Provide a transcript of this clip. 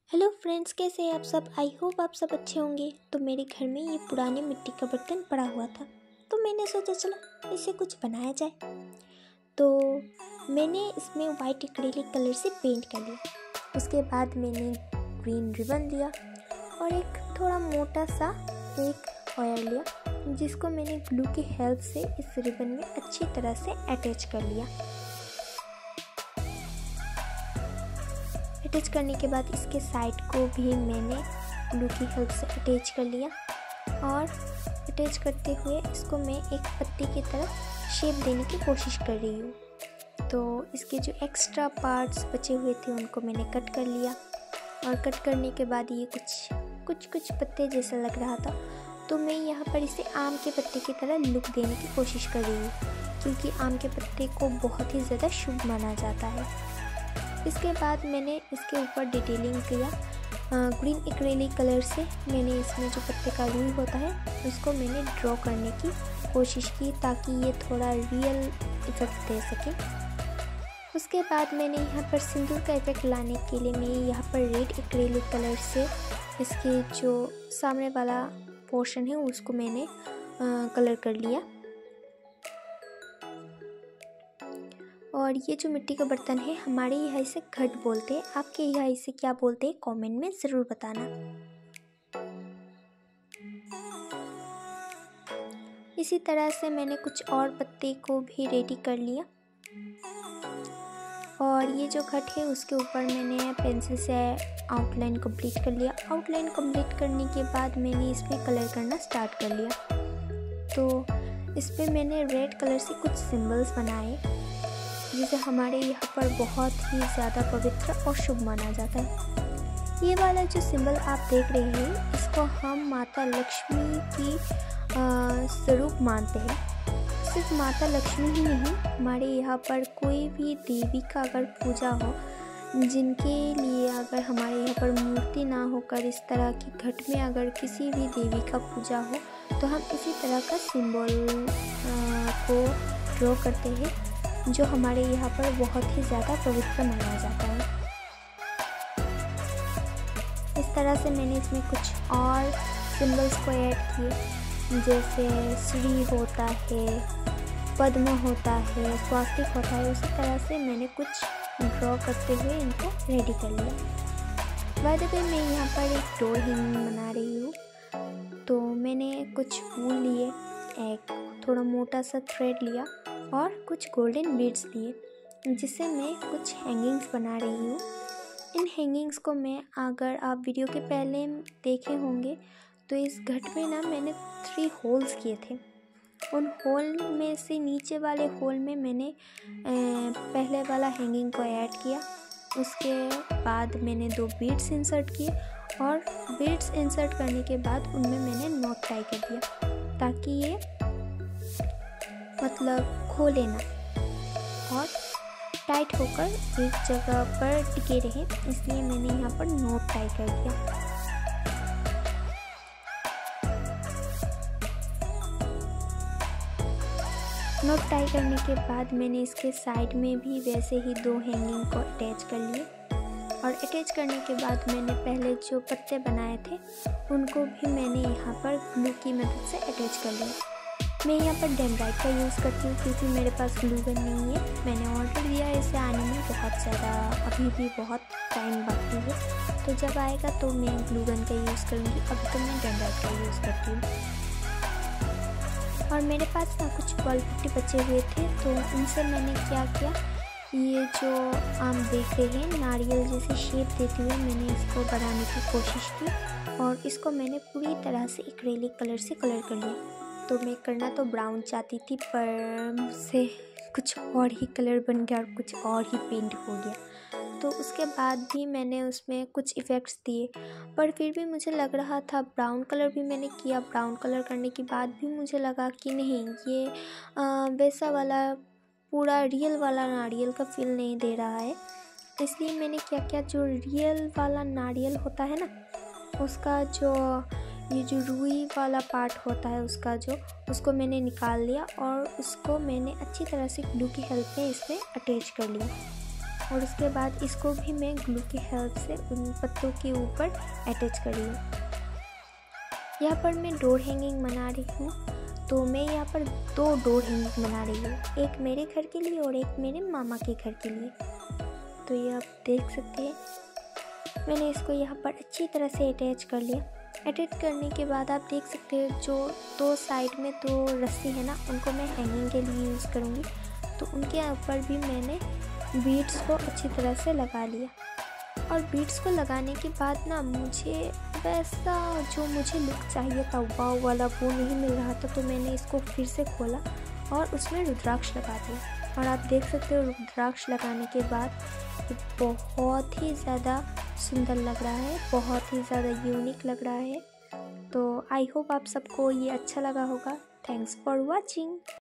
Hello friends, कैसे हैं आप सब। आई होप आप सब अच्छे होंगे। तो मेरे घर में ये पुराने मिट्टी का बर्तन पड़ा हुआ था, तो मैंने सोचा चलो इससे कुछ बनाया जाए। तो मैंने इसमें वाइट एक्रेलिक कलर से पेंट कर लिया। उसके बाद मैंने ग्रीन रिबन लिया और एक थोड़ा मोटा सा एक वायर लिया, जिसको मैंने ग्लू की हेल्प से इस रिबन में अच्छी तरह से अटैच कर लिया। अटैच करने के बाद इसके साइड को भी मैंने ग्लू की हेल्प से अटैच कर लिया और अटैच करते हुए इसको मैं एक पत्ती की तरह शेप देने की कोशिश कर रही हूँ। तो इसके जो एक्स्ट्रा पार्ट्स बचे हुए थे उनको मैंने कट कर लिया और कट करने के बाद ये कुछ पत्ते जैसा लग रहा था, तो मैं यहाँ पर इसे आम के पत्ते की तरह लुक देने की कोशिश कर रही हूँ, क्योंकि आम के पत्ते को बहुत ही ज़्यादा शुभ माना जाता है। इसके बाद मैंने इसके ऊपर डिटेलिंग किया ग्रीन एक्रेलिक कलर से। मैंने इसमें जो पत्ते का रूल होता है उसको मैंने ड्रॉ करने की कोशिश की, ताकि ये थोड़ा रियल इफेक्ट दे सके। उसके बाद मैंने यहाँ पर सिंदूर का इफेक्ट लाने के लिए मैं यहाँ पर रेड एक्रेलिक कलर से इसके जो सामने वाला पोर्शन है उसको मैंने कलर कर लिया। और ये जो मिट्टी का बर्तन है, हमारे यहाँ इसे घट बोलते हैं। आपके यहाँ इसे क्या बोलते हैं कमेंट में ज़रूर बताना। इसी तरह से मैंने कुछ और पत्ते को भी रेडी कर लिया और ये जो घट है उसके ऊपर मैंने पेंसिल से आउटलाइन कंप्लीट कर लिया। आउटलाइन कंप्लीट करने के बाद मैंने इसमें कलर करना स्टार्ट कर लिया। तो इस पर मैंने रेड कलर से कुछ सिंबल्स बनाए, जिसे हमारे यहाँ पर बहुत ही ज़्यादा पवित्र और शुभ माना जाता है। ये वाला जो सिंबल आप देख रहे हैं, इसको हम माता लक्ष्मी की स्वरूप मानते हैं। सिर्फ माता लक्ष्मी ही नहीं, हमारे यहाँ पर कोई भी देवी का अगर पूजा हो, जिनके लिए अगर हमारे यहाँ पर मूर्ति ना होकर इस तरह की घट में अगर किसी भी देवी का पूजा हो, तो हम इसी तरह का सिंबल को ड्रॉ करते हैं, जो हमारे यहाँ पर बहुत ही ज़्यादा पवित्र माना जाता है। इस तरह से मैंने इसमें कुछ और सिंबल्स को ऐड किए, जैसे श्री होता है, पद्म होता है, स्वास्तिक होता है। उसी तरह से मैंने कुछ ड्रॉ करते हुए इनको रेडी कर लिया। बाय द वे, मैं यहाँ पर एक डोर हैंगिंग बना रही हूँ। तो मैंने कुछ फूल लिए, एक थोड़ा मोटा सा थ्रेड लिया और कुछ गोल्डन बीड्स लिए, जिससे मैं कुछ हैंगिंग्स बना रही हूँ। इन हैंगिंग्स को मैं, अगर आप वीडियो के पहले देखे होंगे, तो इस घट में ना मैंने 3 होल्स किए थे। उन होल में से नीचे वाले होल में मैंने पहले वाला हैंगिंग को ऐड किया। उसके बाद मैंने 2 बीड्स इंसर्ट किए और बीड्स इंसर्ट करने के बाद उनमें मैंने नॉट टाई कर दिया, ताकि ये मतलब खोले ना और टाइट होकर एक जगह पर टिके रहे, इसलिए मैंने यहाँ पर नॉट टाई कर दिया। नॉट टाई करने के बाद मैंने इसके साइड में भी वैसे ही 2 हैंगिंग को अटैच कर लिए और अटैच करने के बाद मैंने पहले जो पत्ते बनाए थे उनको भी मैंने यहाँ पर ग्लू की मदद से अटैच कर लिया। मैं यहाँ पर डेमराइट का यूज़ करती हूँ, क्योंकि मेरे पास ग्लू गन नहीं है। मैंने ऑर्डर दिया इसे आने में बहुत ज़्यादा, अभी भी बहुत टाइम बाकी है, तो जब आएगा तो मैं ग्लू गन का यूज़ करूँगी। अभी तो मैं डेमराइट का यूज़ करती हूँ। और मेरे पास ना कुछ बॉल पट्टी बचे हुए थे, तो उनसे मैंने क्या किया, ये जो आप देख रहे हैं नारियल जैसे शेप देते हुए मैंने इसको बनाने की कोशिश की और इसको मैंने पूरी तरह से एक्रेलिक कलर से कलर कर लिया। तो मैं करना तो ब्राउन चाहती थी, पर मुझसे कुछ और ही कलर बन गया और कुछ और ही पेंट हो गया। तो उसके बाद भी मैंने उसमें कुछ इफ़ेक्ट्स दिए, पर फिर भी मुझे लग रहा था, ब्राउन कलर भी मैंने किया। ब्राउन कलर करने के बाद भी मुझे लगा कि नहीं, ये वैसा वाला पूरा रियल वाला नारियल का फील नहीं दे रहा है। इसलिए मैंने क्या किया, जो रियल वाला नारियल होता है ना, उसका जो ये जो रुई वाला पार्ट होता है उसको मैंने निकाल लिया और उसको मैंने अच्छी तरह से ग्लू की हेल्प से इसमें अटैच कर लिया। और उसके बाद इसको भी मैं ग्लू की हेल्प से उन पत्तों के ऊपर अटैच कर लिया। यहाँ पर मैं डोर हैंगिंग बना रही हूँ, तो मैं यहाँ पर 2 डोर हैंगिंग बना रही हूँ, एक मेरे घर के लिए और एक मेरे मामा के घर के लिए। तो ये आप देख सकते हैं मैंने इसको यहाँ पर अच्छी तरह से अटैच कर लिया। अटैच करने के बाद आप देख सकते हैं जो 2 साइड में 2 रस्सी है ना, उनको मैं हैंगिंग के लिए यूज़ करूँगी। तो उनके ऊपर भी मैंने बीड्स को अच्छी तरह से लगा लिया। और बीड्स को लगाने के बाद ना मुझे वैसा जो मुझे लुक चाहिए था वाव वाला वो नहीं मिल रहा था, तो मैंने इसको फिर से खोला और उसमें रुद्राक्ष लगा दिया। और आप देख सकते हो रुद्राक्ष लगाने के बाद ये बहुत ही ज़्यादा सुंदर लग रहा है, बहुत ही ज़्यादा यूनिक लग रहा है। तो आई होप आप सबको ये अच्छा लगा होगा। Thanks for watching.